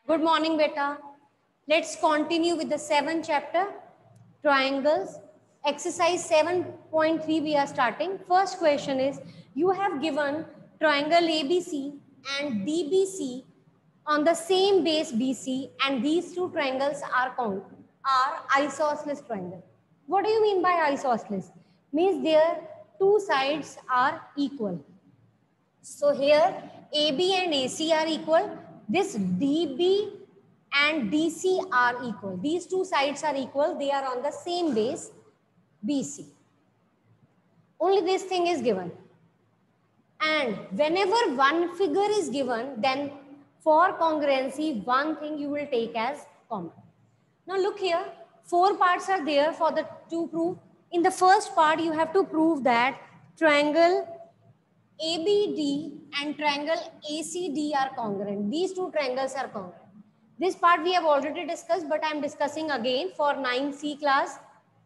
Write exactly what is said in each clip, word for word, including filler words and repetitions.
Good morning, beta. Let's continue with the seventh chapter, triangles. Exercise seven point three we are starting. First question is, you have given triangle A B C and D B C on the same base B C, and these two triangles are con are isosceles triangle. What do you mean by isosceles? Means their two sides are equal. So here A B and A C are equal. This D B and D C are equal. These two sides are equal. They are on the same base B C. Only this thing is given. And whenever one figure is given, then for congruency, one thing you will take as common. Now look here, four parts are there for the to prove. In the first part, you have to prove that triangle A B D and triangle A C D are congruent. These two triangles are congruent. This part we have already discussed, but I am discussing again for nine C class.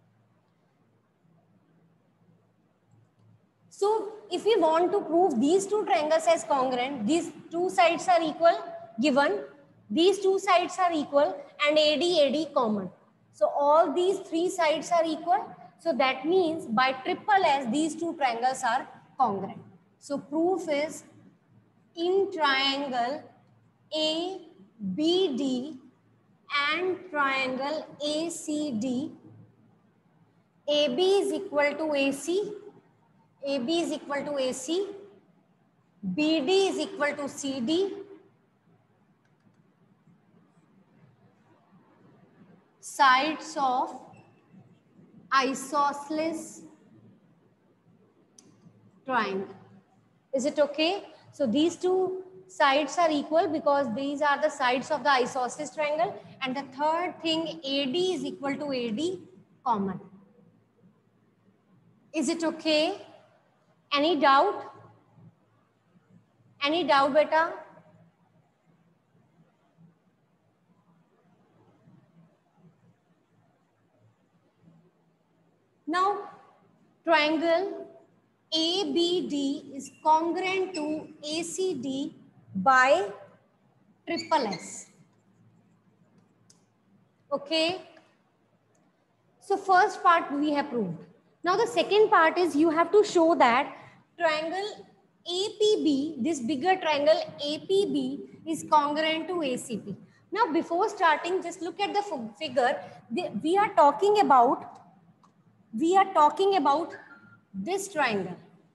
So if we want to prove these two triangles as congruent, these two sides are equal, given, these two sides are equal, and A D, A D common. So all these three sides are equal. So that means by triple S, these two triangles are congruent. So proof is, in triangle A B D and triangle A C D, A B is equal to A C, A B is equal to A C, B D is equal to C D, sides of isosceles triangle. Is it okay? So these two sides are equal because these are the sides of the isosceles triangle, and the third thing, A D is equal to A D common. Is it okay? Any doubt? Any doubt, beta? Now, triangle A B D is congruent to A C D by triple S. Okay. So first part we have proved. Now the second part is you have to show that triangle A P B, this bigger triangle A P B is congruent to A C P. Now before starting, just look at the figure. We are talking about, we are talking about this triangle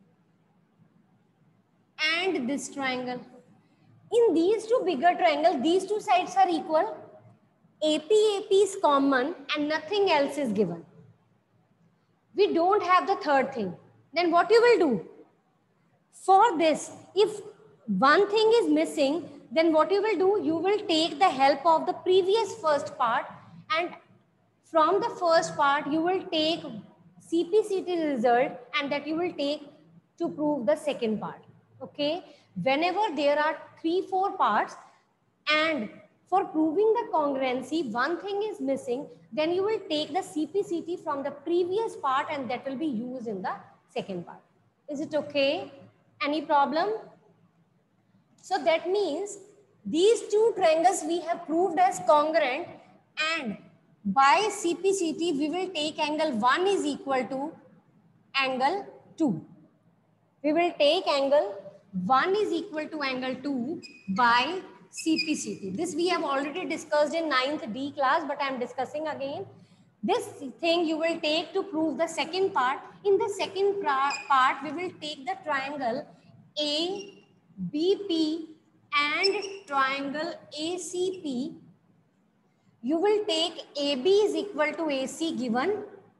and this triangle. In these two bigger triangles, these two sides are equal. A P A P is common and nothing else is given. We don't have the third thing. Then what you will do? For this, if one thing is missing, then what you will do? You will take the help of the previous first part, and from the first part, you will take C P C T result, and that you will take to prove the second part. Okay? Whenever there are three, four parts, and for proving the congruency, one thing is missing, then you will take the C P C T from the previous part, and that will be used in the second part. Is it okay? Any problem? So that means these two triangles we have proved as congruent, and by C P C T we will take angle one is equal to angle two. We will take angle one is equal to angle two by C P C T. This we have already discussed in ninth D class, but I am discussing again. This thing you will take to prove the second part. In the second part, we will take the triangle A B P and triangle A C P. You will take A B is equal to A C given.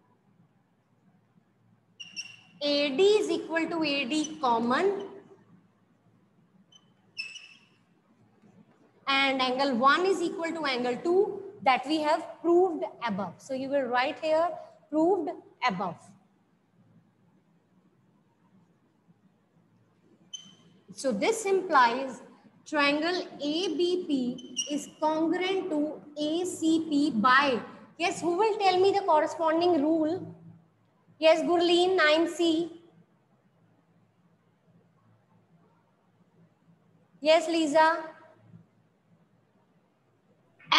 A D is equal to A D common. And angle one is equal to angle two, that we have proved above. So you will write here proved above. So this implies triangle A B P is congruent to A C P by, yes, who will tell me the corresponding rule? Yes, Gurleen, nine C. Yes, Lisa.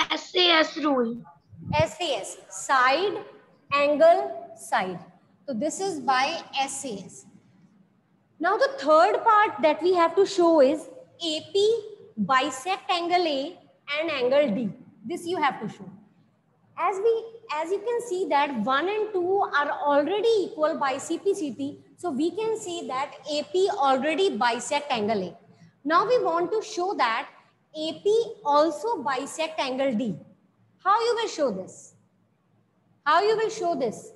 S A S rule. S A S, side, angle, side. So this is by S A S. Now the third part that we have to show is A P bisect angle A and angle D. This you have to show. As we, as you can see that one and two are already equal by C P C T. So we can see that A P already bisect angle A. Now we want to show that A P also bisect angle D. How you will show this? How you will show this?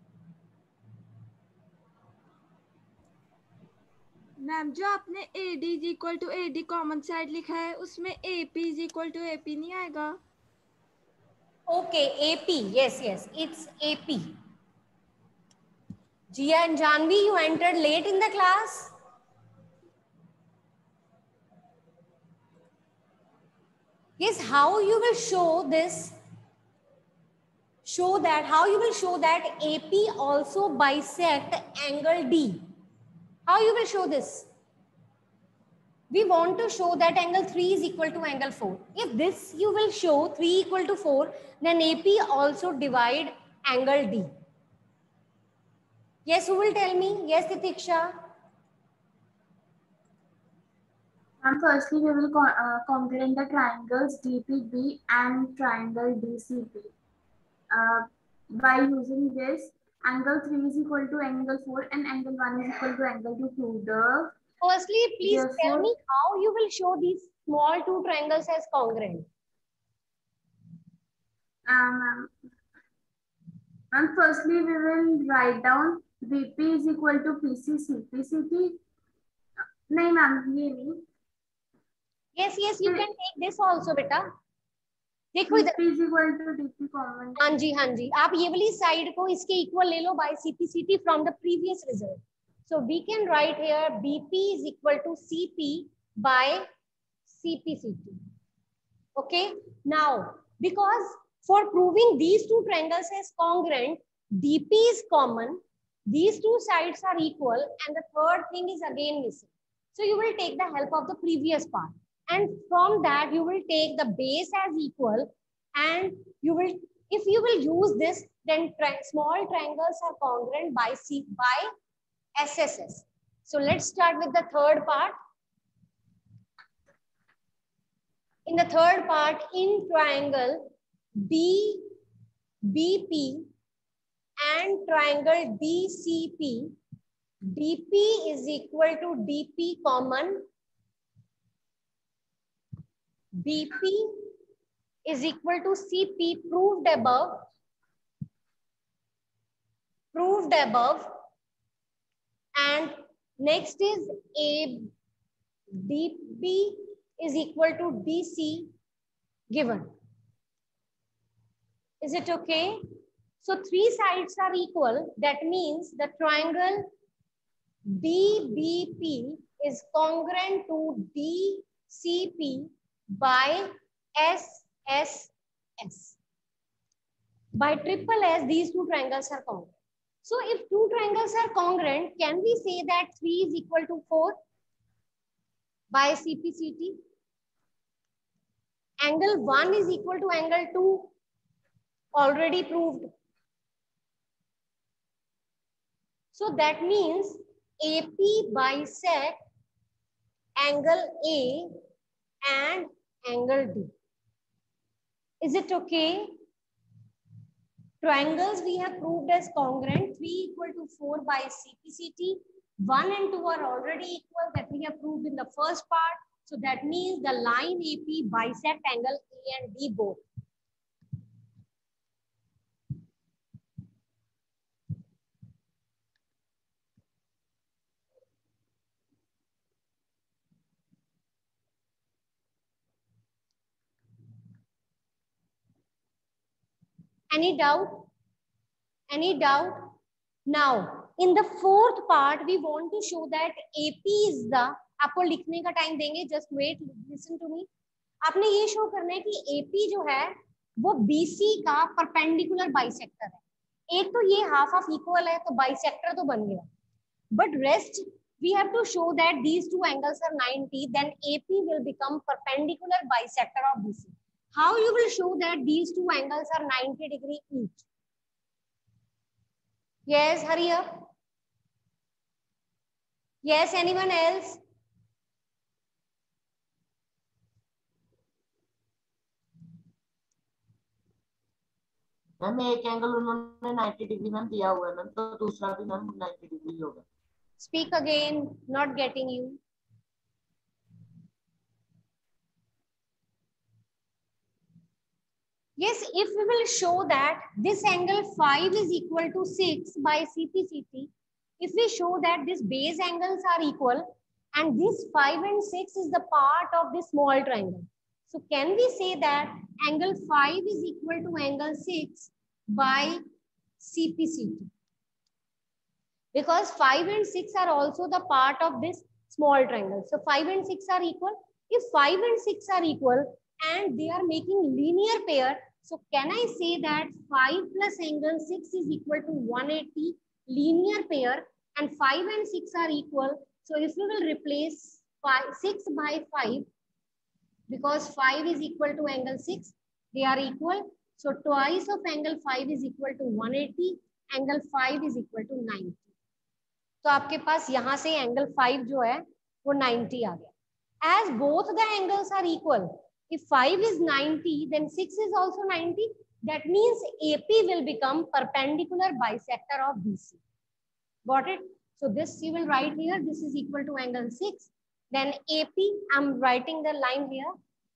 Ma'am जो आपने A D is equal to A D common side लिखा है उसमें A P is equal to A P नहीं आएगा. Okay, A P. Yes, yes, it's A P. Jia and Janvi, you entered late in the class. Yes, how you will show this? Show that, how you will show that A P also bisect angle D. How you will show this? We want to show that angle three is equal to angle four. If this you will show three equal to four, then A P also divide angle D. Yes, who will tell me? Yes, Titiksha. And firstly, we will co uh, congruent the triangles D P B and triangle D C P. Uh, by using this, angle three is equal to angle four and angle one is equal to angle two. To the Firstly, please therefore, tell me how you will show these small two triangles as congruent. Um, and firstly, we will write down B P is equal to P C C. P C T. No, ma'am, ये नहीं. Yes, yes, you can take this also, beta. देखो D इधर. P is equal to D P common. हाँ जी, हाँ जी. आप ये वाली side को इसके इक्वल ले लो by C P C T from the previous result. So we can write here B P is equal to C P by C P C T. Okay. Now, because for proving these two triangles as congruent, D P is common. These two sides are equal, and the third thing is again missing. So you will take the help of the previous part. And from that, you will take the base as equal, and you will, if you will use this, then tri small triangles are congruent by C by S S S. So let's start with the third part. In the third part, in triangle B B P and triangle D C P, D P is equal to D P common. B P is equal to C P proved above. Proved above. And next is A D P is equal to D C given. Is it okay? So three sides are equal. That means the triangle D B P is congruent to D C P by S S S. By triple S, these two triangles are congruent. So if two triangles are congruent, can we say that three is equal to four by C P C T? Angle one is equal to angle two, already proved. So that means A P bisect angle A and angle D. Is it okay? Triangles we have proved as congruent, three equal to four by C P C T. one and two are already equal, that we have proved in the first part. So that means the line A P bisect angle A and D both. Any doubt? Any doubt? Now, in the fourth part, we want to show that A P is the, आपको लिखने का time देंगे, just wait, listen to me. आपने ये show करना है कि A P जो है वो B C का परपेंडिकुलर बाइसेक्टर है. एक तो ये हाफ ऑफ इक्वल है तो बाइसेक्टर तो बन गया. But rest we have to show that these two angles are ninety, then A P will become perpendicular bisector of B C. How you will show that these two angles are ninety degree each? Yes, hurry up. Yes, anyone else? Ma'am एक angle उन्होंने ninety degree ma'am दिया हुआ है ma'am, तो दूसरा भी ma'am ninety degree होगा. Speak again, not getting you. Yes, if we will show that this angle five is equal to six by C P C T, if we show that these base angles are equal and this five and six is the part of this small triangle. So can we say that angle five is equal to angle six by C P C T? Because five and six are also the part of this small triangle. So five and six are equal. If five and six are equal and they are making linear pair, so can I say that five plus angle six is equal to one eighty linear pair, and five and six are equal. So if we will replace five, six by five, because five is equal to angle six, they are equal. So twice of angle five is equal to one eighty, angle five is equal to ninety. तो आपके पास यहाँ से angle five जो है वो ninety आ गया. As both the angles are equal, if five is ninety, then six is also ninety. That means A P will become perpendicular bisector of B C. Got it? So this you will write here. This is equal to angle six. Then A P, I'm writing the line here.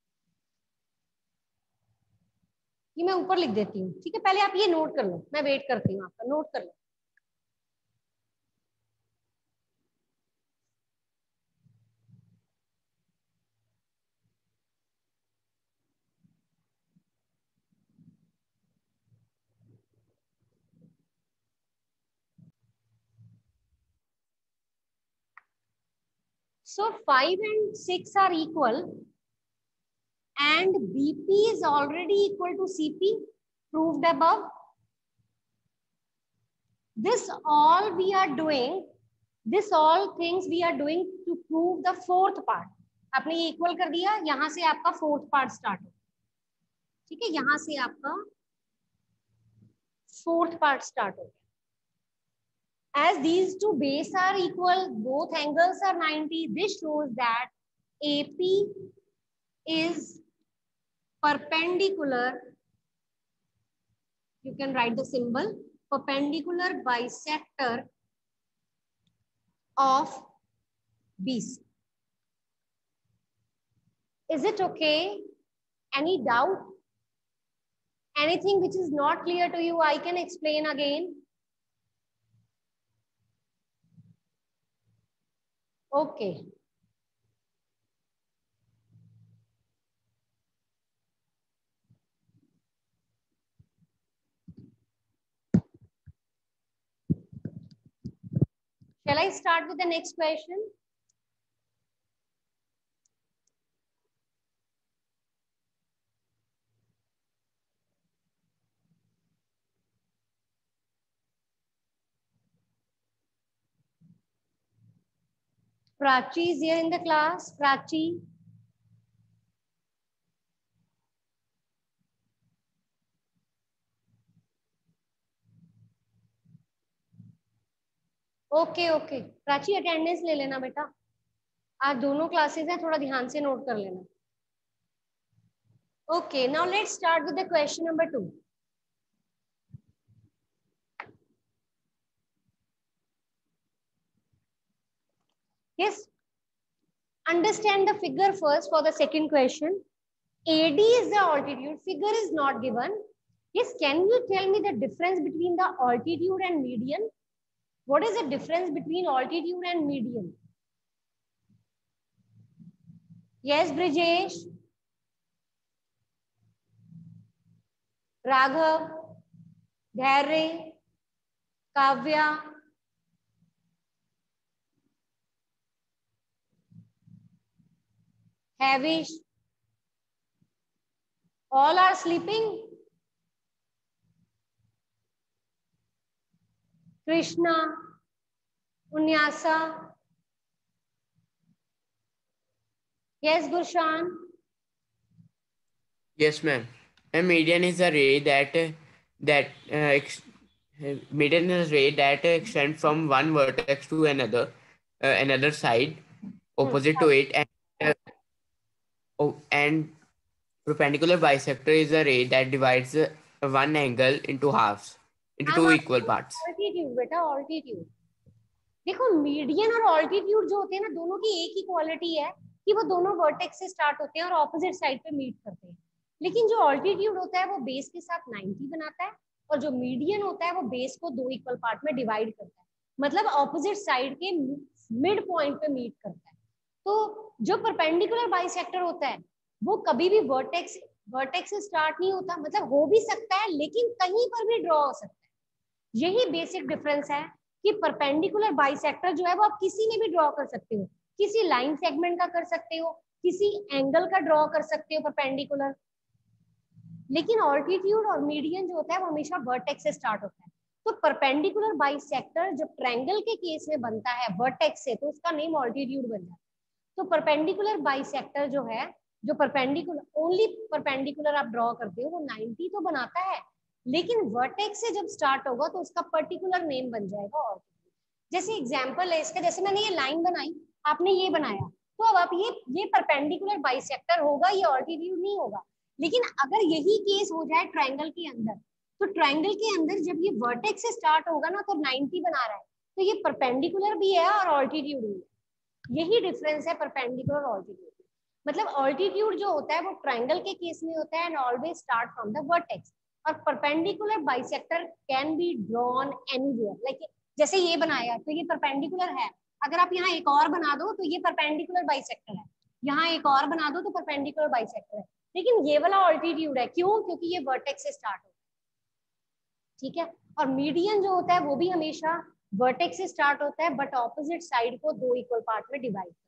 ये मैं ऊपर लिख देती हूँ. ठीक है, पहले आप ये नोट कर लो. मैं वेट करती हूँ आपका. नोट कर लो. So five and six are equal and B P is already equal to C P, proved above. This all we are doing, this all things we are doing to prove the fourth part. आपने ये equal कर दिया, यहाँ से आपका fourth part start हो. ठीक है, यहाँ से आपका fourth part start हो. As these two base are equal, both angles are ninety. This shows that A P is perpendicular. You can write the symbol perpendicular bisector of B C. Is it okay? Any doubt? Anything which is not clear to you, I can explain again. Okay. Shall I start with the next question? Prachi is here in the class. Prachi. Okay okay Prachi attendance ले लेना बेटा. आज दोनों classes हैं, थोड़ा ध्यान से note कर लेना. Okay, now let's start with the question number two. Yes, understand the figure first for the second question. A D is the altitude. Figure is not given. Yes, can you tell me the difference between the altitude and median? What is the difference between altitude and median? Yes, Brijesh. Raghav, Dhairya, Kavya. Havish. All are sleeping. Krishna, Unyasa. Yes, Gushan. Yes, ma'am. A median is a ray that that uh, ex- uh, median is a ray that extends from one vertex to another, uh, another side Hmm. opposite to it, and uh, oh, and perpendicular bisector is a ray that divides uh, one angle into halves, into I'm two equal asking parts. altitude बेटा, altitude. देखो median और altitude जो होते हैं ना, दोनों की एक ही क्वालिटी है कि वो दोनों वर्टेक्स से स्टार्ट होते हैं और ऑपोजिट साइड पे मीट करते हैं। लेकिन जो ऑल्टीट्यूड होता है वो बेस के साथ नाइंटी बनाता है, और जो मीडियन होता है वो बेस को दो इक्वल पार्ट में डिवाइड करता है, मतलब ऑपोजिट साइड के मिड पॉइंट पे मीट करता है। तो जो परपेंडिकुलर बाइसेक्टर होता है वो कभी भी वर्टेक्स वर्टेक्स से स्टार्ट नहीं होता, मतलब हो भी सकता है लेकिन कहीं पर भी ड्रॉ हो सकता है। यही बेसिक डिफरेंस है कि परपेंडिकुलर बाइसेक्टर जो है वो आप किसी में भी ड्रॉ कर सकते हो, किसी लाइन सेगमेंट का कर सकते हो, किसी एंगल का ड्रॉ कर सकते हो परपेंडिकुलर। लेकिन ऑल्टीट्यूड और मीडियन जो होता है वो हमेशा वर्टेक्स से स्टार्ट होता है। तो परपेंडिकुलर बाइसेक्टर जब ट्रायंगल के केस में बनता है वर्टेक्स से, तो उसका नेम ऑल्टीट्यूड बन जाता है। तो परपेंडिकुलर बाइसेक्टर जो है, जो परपेंडिकुलर ओनली परपेंडिकुलर आप ड्रॉ करते हो, वो नाइंटी तो बनाता है, लेकिन वर्टेक्स से जब स्टार्ट होगा तो उसका पर्टिकुलर नेम बन जाएगा ऑल्टीट्यूड। जैसे एग्जांपल है इसका, जैसे मैंने ये लाइन बनाई, आपने ये बनाया, तो अब आप ये ये परपेंडिकुलर बाइसेक्टर होगा, ये ऑल्टीट्यूड नहीं होगा। लेकिन अगर यही केस हो जाए ट्रायंगल के अंदर, तो ट्रायंगल के अंदर जब ये वर्टेक्स से स्टार्ट होगा ना, तो नाइंटी बना रहा है, तो ये परपेंडिकुलर भी है और ऑल्टीट्यूड भी है। यही डिफरेंस है परपेंडिकुलर और ऑल्टीट्यूड। मतलब ऑल्टीट्यूड जो होता है वो ट्रायंगल के केस में होता है and always start from the vertex, और perpendicular bisector can be drawn anywhere. Like जैसे ये बनाया तो ये परपेंडिकुलर है, अगर आप यहाँ एक और बना दो तो ये परपेंडिकुलर बाइसेक्टर है, यहाँ एक और बना दो तो परपेंडिकुलर बाइसेक्टर है, लेकिन ये वाला ऑल्टीट्यूड है। क्यों? क्योंकि ये वर्टेक्स से स्टार्ट होता है, ठीक है। और मीडियन जो होता है वो भी हमेशा वर्टेक्स से स्टार्ट होता है, बट ऑपोजिट साइड को दो इक्वल पार्ट में डिवाइड करता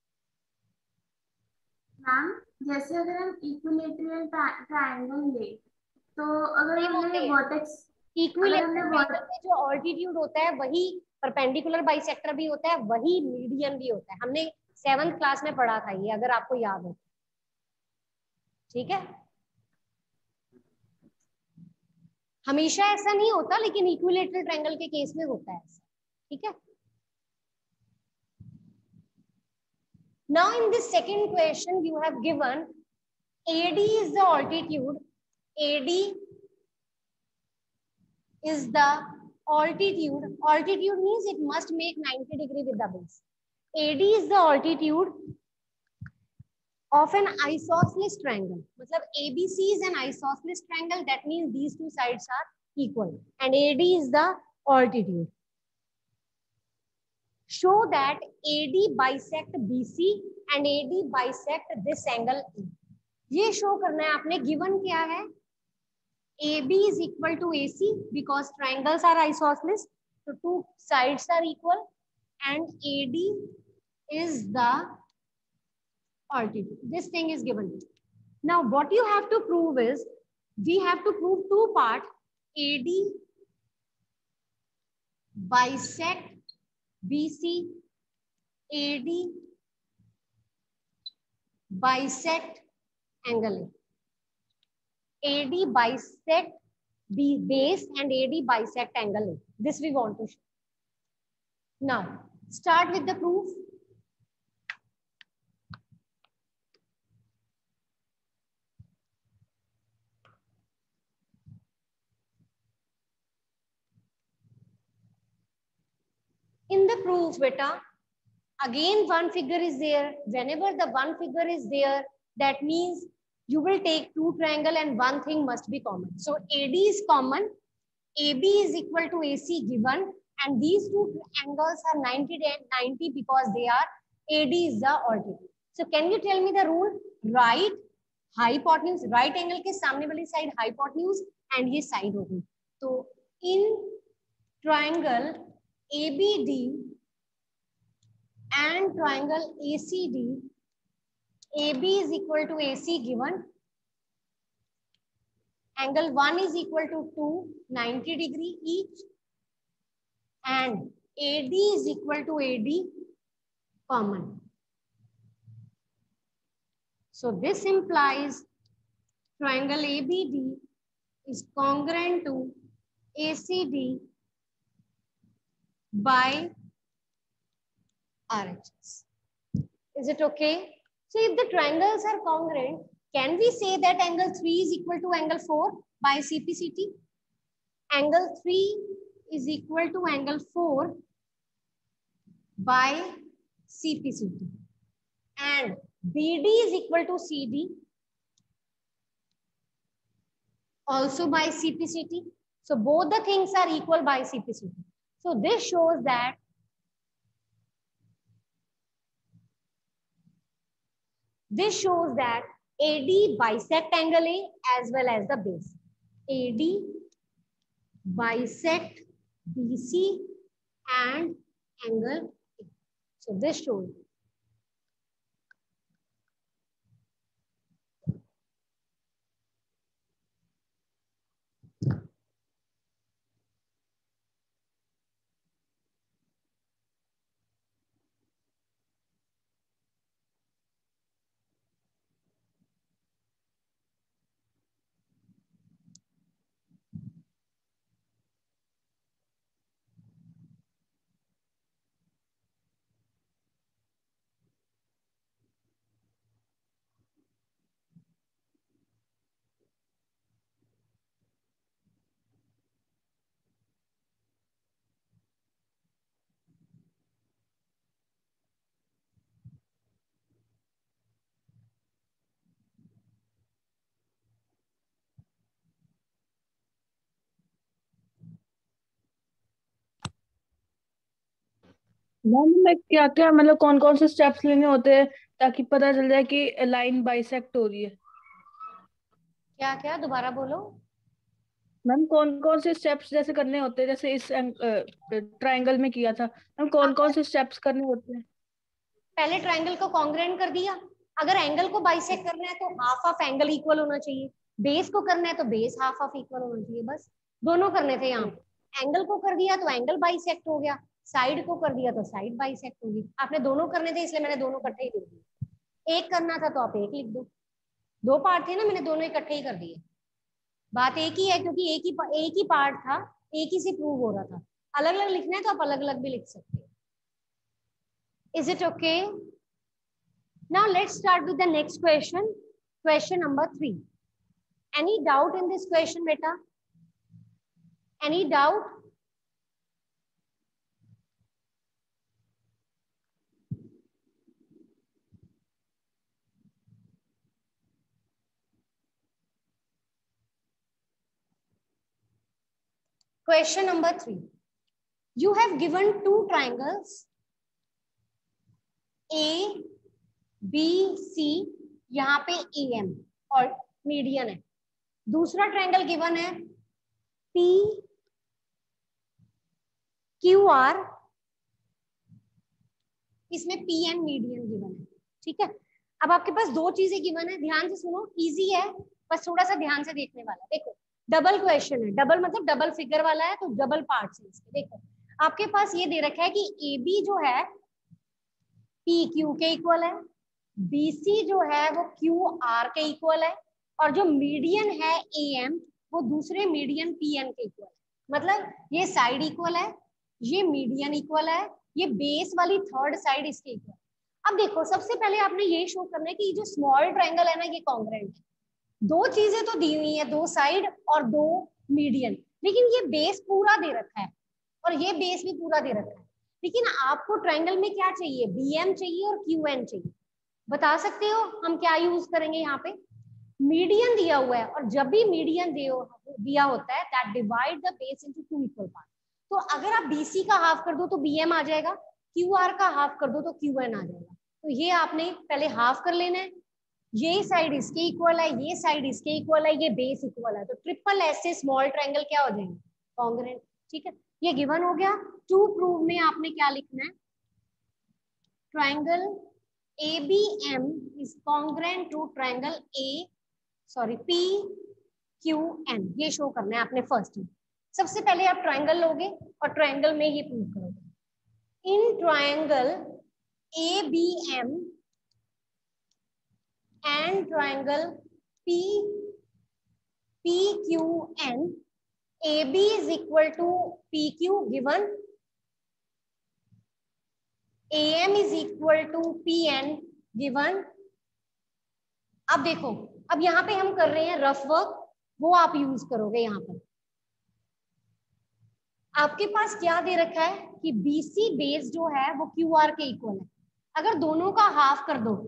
है। मैम जैसे अगर हम इक्विलेटरल ट्रायंगल ले, तो अगर सेम होते हमने हैं वर्टेक्स अगर हमने इक्विलेटरल वर्ट ट्रायंगल में जो ऑल्टीट्यूड होता है वही परपेंडिकुलर बाइसेक्टर भी होता है, वही मीडियन भी होता है। हमने सेवंथ क्लास में पढ़ा था ये, अगर आपको याद हो, ठीक है। हमेशा ऐसा नहीं होता, लेकिन इक्विलेटरल ट्रायंगल के केस में होता है ऐसा, ठीक है। Now in this second question you have given A D is the altitude, A D is the altitude, altitude means it must make ninety degree with the base. A D is the altitude of an isosceles triangle, मतलब A B C is an isosceles triangle, that means these two sides are equal, and A D is the altitude. Show that A D bisect B C and A D bisect this angle E. ये show करना है आपने। Given क्या है? A B is equal to A C because triangles are isosceles, so two sides are equal, and A D is the altitude. This thing is given. Now what you have to prove is, we have to prove two parts. A D bisect B C, A D bisect angle A. A D bisect B base and A D bisect angle A. This we want to show. Now start with the proof. In the proof, beta, again one figure is there. Whenever the one figure is there, that means you will take two triangle and one thing must be common. So A D is common, A B is equal to A C given, and these two angles are ninety and ninety because they are A D is the altitude. So can you tell me the rule? Right hypotenuse, right angle के सामने वाली side hypotenuse and ये side होगी. तो in triangle A B D and triangle A C D, A B is equal to A C given, angle one is equal to two, ninety degree each, and A D is equal to A D common. So this implies triangle A B D is congruent to A C D by R H S. Is it okay? So if the triangles are congruent, can we say that angle three is equal to angle four by C P C T? Angle three is equal to angle four by C P C T. And B D is equal to C D also by C P C T. So both the things are equal by C P C T. So this shows that this shows that A D bisect angle A as well as the base. A D bisect B C and angle A. So this shows. Ma'am मैं क्या क्या मतलब कौन कौन से steps लेने होते हैं ताकि पता चल जाए कि लाइन बाइसेक्ट हो रही है? क्या क्या दोबारा बोलो। मैम कौन कौन से स्टेप्स जैसे करने होते हैं, जैसे इस ट्रायंगल में किया था मैम, कौन कौन से स्टेप्स करने होते हैं? पहले ट्रायंगल को कॉन्ग्रुएंट कर दिया। अगर एंगल को बाइसेक्ट करना है तो हाफ ऑफ एंगल इक्वल होना चाहिए। बेस को करना है तो बेस हाफ ऑफ इक्वल होना चाहिए। बस दोनों करने थे यहाँ पे। एंगल को कर दिया तो एंगल बाइसेक्ट हो गया, साइड को कर दिया तो साइड बाइसेक्ट होगी। आपने दोनों करने थे इसलिए मैंने दोनों इकट्ठे ही लिख दिए। एक करना था तो आप एक लिख दो। दो पार्ट थे ना, मैंने दोनों इकट्ठे ही कर दिए। बात एक ही है क्योंकि एक ही एक ही पार्ट था, एक ही से प्रूव हो रहा था। अलग अलग लिखना है तो आप अलग अलग भी लिख सकते हो। Is it okay? Now let's start with the next question. Question number three. Any doubt in this question, beta? Any doubt? Question number three. You have given two triangles A, B, C, यहाँ पे A M और median है। दूसरा triangle given है P, Q, R, इसमें P N median given है। ठीक है, अब आपके पास दो चीजें गिवन है, ध्यान से सुनो, इजी है, बस थोड़ा सा ध्यान से देखने वाला। देखो डबल क्वेश्चन है, डबल मतलब डबल फिगर वाला है, तो डबल पार्ट्स है इसके। देखो आपके पास ये दे रखा है कि ए बी जो है पी क्यू के इक्वल है, बी सी जो है वो क्यू आर के इक्वल है, और जो मीडियन है ए एम वो दूसरे मीडियन पी एन के इक्वल है। मतलब ये साइड इक्वल है, ये मीडियन इक्वल है, ये बेस वाली थर्ड साइड इसके इक्वल। अब देखो सबसे पहले आपने ये शो करना है कि जो स्मॉल ट्रायंगल है ना ये कॉन्ग्रुएंट है। दो चीजें तो दी हुई है, दो साइड और दो मीडियन, लेकिन ये बेस पूरा दे रखा है और ये बेस भी पूरा दे रखा है। लेकिन आपको ट्रायंगल में क्या चाहिए, बी एम चाहिए और क्यू एन चाहिए। बता सकते हो हम क्या यूज करेंगे? यहाँ पे मीडियन दिया हुआ है, और जब भी मीडियन दिया होता है that divide the base into two equal part. तो अगर आप बीसी का हाफ कर दो तो बीएम आ जाएगा, क्यूआर का हाफ कर दो तो क्यूएन आ जाएगा। तो ये आपने पहले हाफ कर लेना है, ये साइड इसके इक्वल है, ये साइड इसके इक्वल है, ये बेस इक्वल है, तो ट्रिपल एस से स्मॉल ट्रायंगल क्या हो जाएंगे, कॉन्ग्रुएंट। ठीक है, ये गिवन हो गया। टू प्रूव में आपने क्या लिखना है, triangle A B M is congruent to triangle A, sorry P Q N, ये शो करना है आपने फर्स्ट में। सबसे पहले आप ट्रायंगल लोगे और ट्रायंगल में ये प्रूव करोगे। In triangle A B M and triangle P P Q N, A B is equal to P Q given, A M is equal to P N given. अब देखो, अब यहाँ पे हम कर रहे हैं रफ वर्क, वो आप यूज करोगे। यहाँ पर आपके पास क्या दे रखा है कि B C बेस जो है वो Q R के इक्वल है। अगर दोनों का हाफ कर दो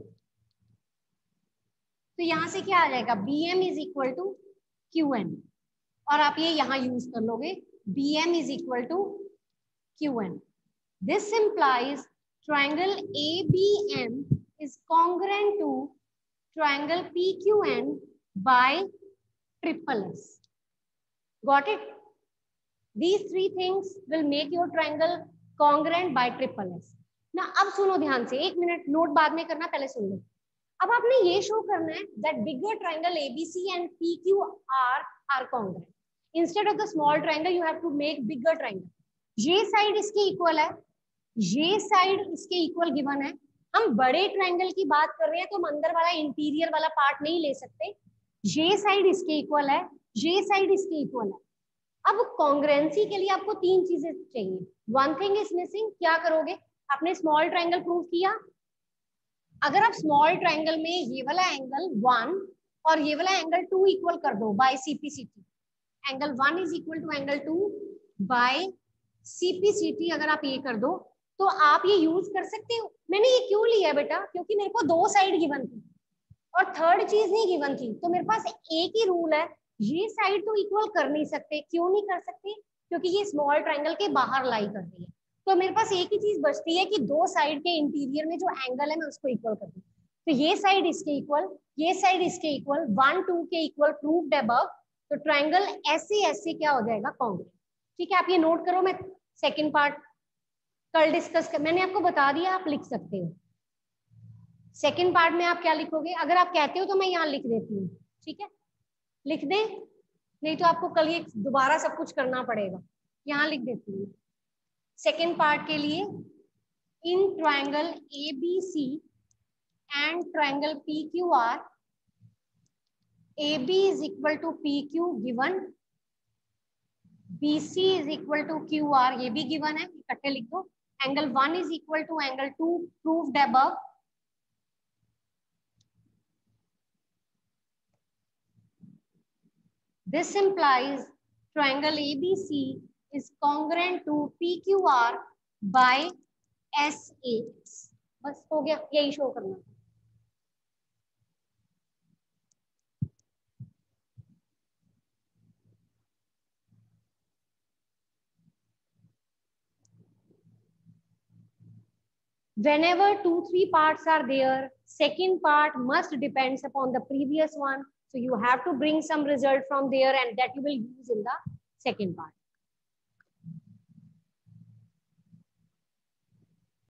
तो यहां से क्या आ जाएगा, B M is equal to Q N, और आप ये यहां यूज कर लोगे, B M is equal to Q N. This implies triangle A B M is congruent to triangle P Q N by triple S. Got it? These three things will make your triangle congruent by triple S. ना अब सुनो ध्यान से, एक minute note बाद में करना, पहले सुन लो। अब आपने ये शो करना है that bigger triangle A B C and P Q R are congruent. Instead of the small triangle, you have to make bigger triangle. ये साइड इसके इक्वल है, ये साइड इसके इक्वल गिवन है। हम बड़े ट्रायंगल की बात कर रहे हैं तो हम अंदर वाला इंटीरियर वाला पार्ट नहीं ले सकते। ये साइड इसके इक्वल है, ये साइड इसके इक्वल है। अब कॉन्ग्रुएंसी के लिए आपको तीन चीजें चाहिए। वन थिंग इज मिसिंग, क्या करोगे, आपने स्मॉल ट्रायंगल प्रूव किया। अगर आप स्मॉल ट्रायंगल में ये वाला एंगल वन और ये वाला एंगल टू इक्वल कर दो by CPCT, angle one is equal to angle two by CPCT, अगर आप ये कर दो तो आप ये यूज कर सकते हो। मैंने ये क्यों लिया है बेटा, क्योंकि मेरे को दो साइड गिवन थी और थर्ड चीज नहीं गिवन थी, तो मेरे पास एक ही रूल है, ये साइड तो इक्वल कर नहीं सकते। क्यों नहीं कर सकते, क्योंकि ये स्मॉल ट्रायंगल के बाहर लाई कर रही है। तो मेरे पास एक ही चीज बचती है कि दो साइड के इंटीरियर में जो एंगल है मैं उसको इक्वल कर दूं। तो ये साइड इसके इक्वल, ये साइड इसके इक्वल, वन टू के इक्वल प्रूव्ड अबव। तो ट्रायंगल ऐसे ऐसे क्या हो जाएगा, कॉन्ग्रुएंट। ठीक है, आप ये नोट करो, मैं सेकंड पार्ट कल डिस्कस कर, मैंने आपको बता दिया, आप लिख सकते हो। सेकंड पार्ट में आप क्या लिखोगे, अगर आप कहते हो तो मैं यहाँ लिख देती हूँ। ठीक है, लिख दे, नहीं तो आपको कल ये दोबारा सब कुछ करना पड़ेगा। यहाँ लिख देती हूँ सेकेंड पार्ट के लिए, in triangle A B C and triangle P Q R, A B is equal to P Q given, B C is equal to Q R, ये भी गिवन है, इकट्ठे लिख दो। Angle one is equal to angle two proved above. This implies triangle A B C is congruent to P Q R by S A X. बस हो गया, यही शो करना। Whenever two, three parts are there, second part must depends upon the previous one. So you have to bring some result from there and that you will use in the second part.